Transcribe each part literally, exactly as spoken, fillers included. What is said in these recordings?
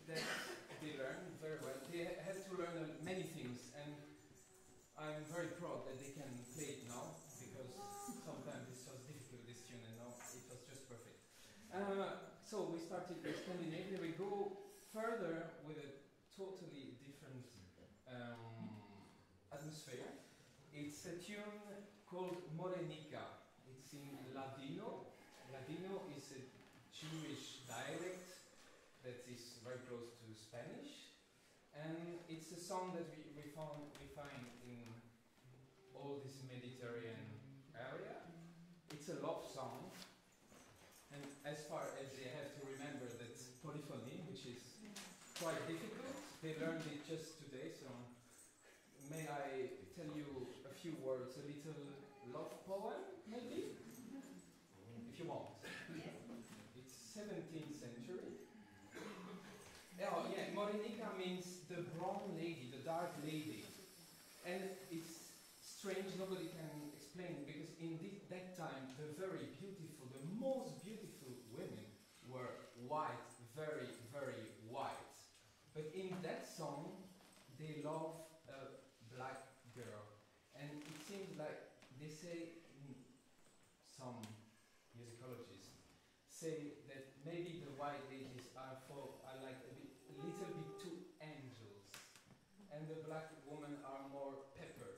that they learn very well. They had to learn uh, many things, and I'm very proud that they can play it now, because sometimes this was difficult, this tune, and now it was just perfect. Uh, so we started with Scandinavia. We go further with a totally different um, atmosphere. It's a tune called Morenica. It's in Ladino. Ladino is a Jewish dialect that is very close to Spanish. And it's a song that we, we, found, we find in all this Mediterranean area. It's a love song. And as far as they have to remember that polyphony, which is quite difficult, they learned it just today, so may I tell you a few words, a little love poem, maybe? If you want. It's seventeenth century. Oh yeah, Morenica means the brown lady, the dark lady. And it's strange, nobody can explain, because in this, that time the very beautiful, the most beautiful women were white, very, very white. But in that song, they love a black girl. And it seems like they say, some musicologists say that maybe the white ladies are for are like a, bit, a little bit too angels, and the black women are more pepper.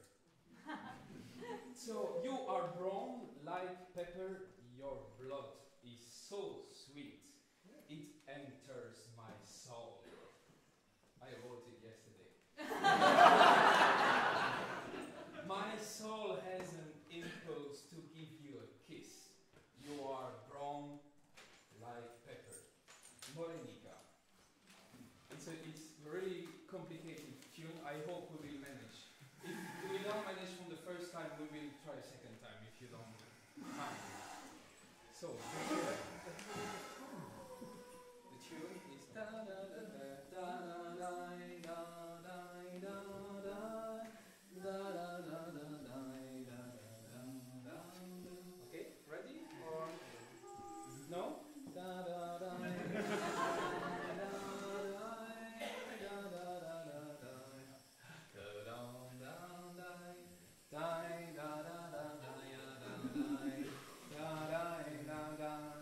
So you are brown like pepper, your blood is so sweet, it enters my soul. I wrote it yesterday. My soul has an impulse to give you a kiss. You are brown like pepper. Morenica. It's a it's really complicated tune. I hope we will manage. If we don't manage from the first time, we will try a second time if you don't mind. So, the tune is da da da da da da da da da da da da. Okay, ready? Or no? Da da da da da da da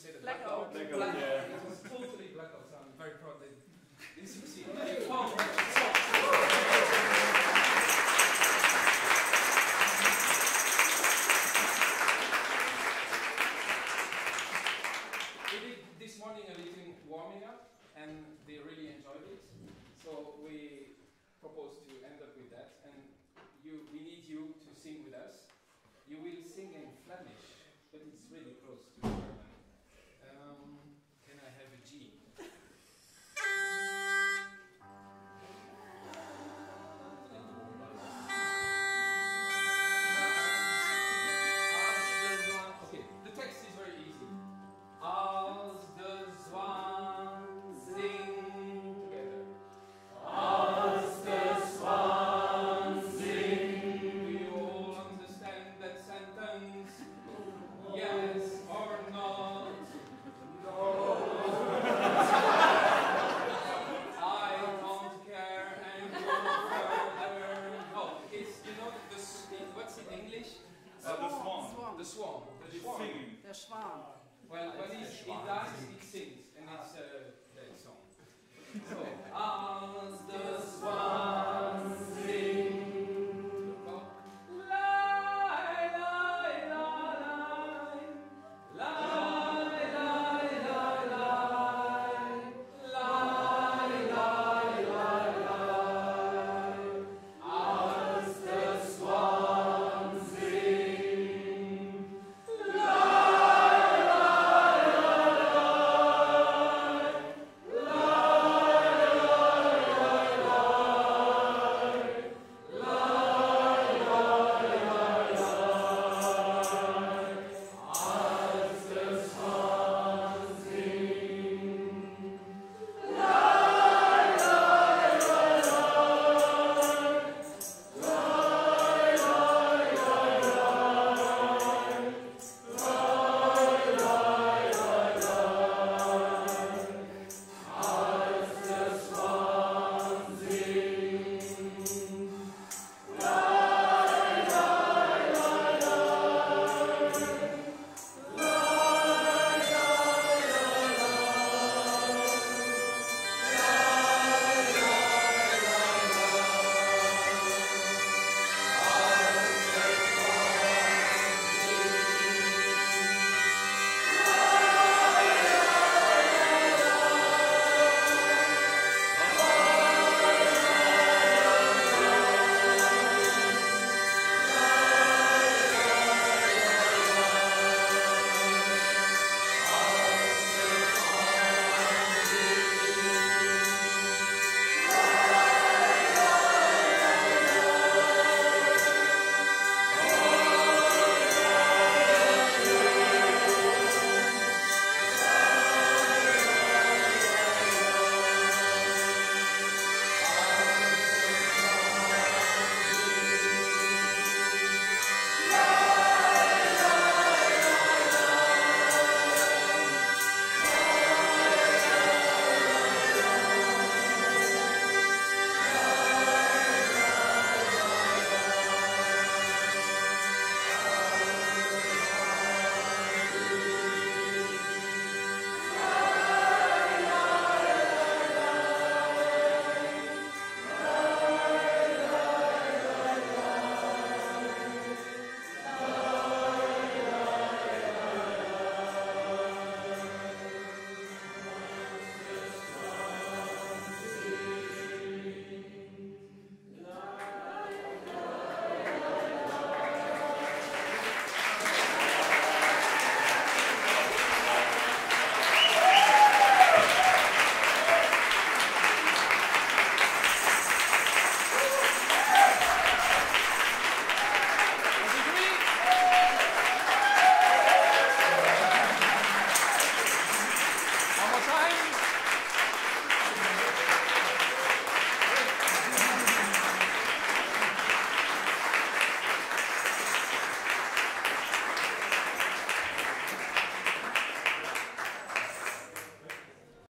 say that? Blackout. Blackout. Blackout, yeah. It was totally blackout, so I'm very proud that you succeed. We did this morning a little warming up, and they really enjoyed it. So we propose to end up with that, and you, we need you to sing with us. You will sing in Flemish, but it's really close to German. Um, can I have a G? Okay, the text is very easy. Als de zwaan sing together. Als de zwaan sing. Do you all understand that sentence? Yes or not? No. I don't care and go further. No, it's, you know, the, s- in- what's in English? Uh, the swan. Swan. The swan. The It's swan. singing. Der Schwan. Well, when it, it does, it sings, and it's uh, that song. So, as the swan